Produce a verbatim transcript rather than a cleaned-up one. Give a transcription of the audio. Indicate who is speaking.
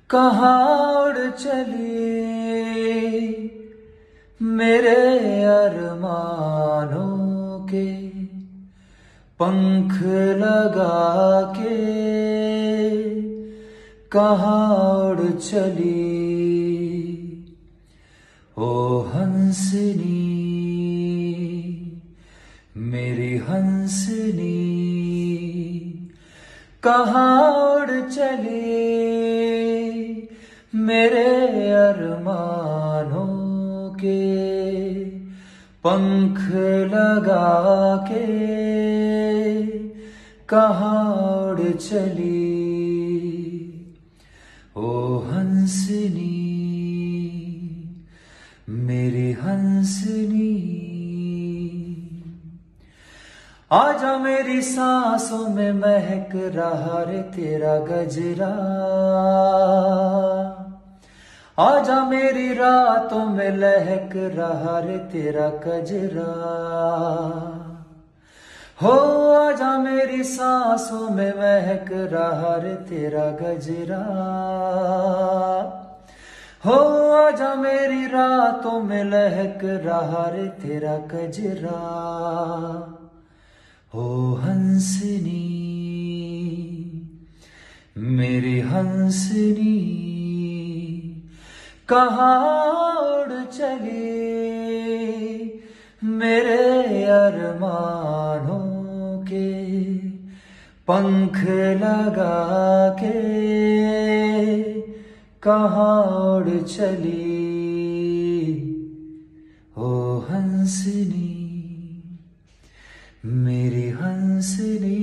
Speaker 1: कहाँ उड़ चली मेरे अरमानों के पंख लगा के, कहाँ उड़ चली ओ हंसनी मेरी हंसनी, कहाँ उड़ चली मेरे अरमानों के पंख लगा के, कहाँ उड़ चली ओ हंसनी मेरी हंसनी। आजा मेरी सांसों में महक रहा रे तेरा गजरा, आजा मेरी रातों में लहक रहा रे तेरा कजरा, हो आजा मेरी सांसों में महक रहा रे तेरा गजरा, हो आजा मेरी रातों में लहक रहा रे तेरा कजरा ओ हंसनी मेरी हंसनी, कहाँ उड़ चली मेरे अरमानों के पंख लगा के, कहाँ उड़ चली ओ हंसनी मेरी हंसनी।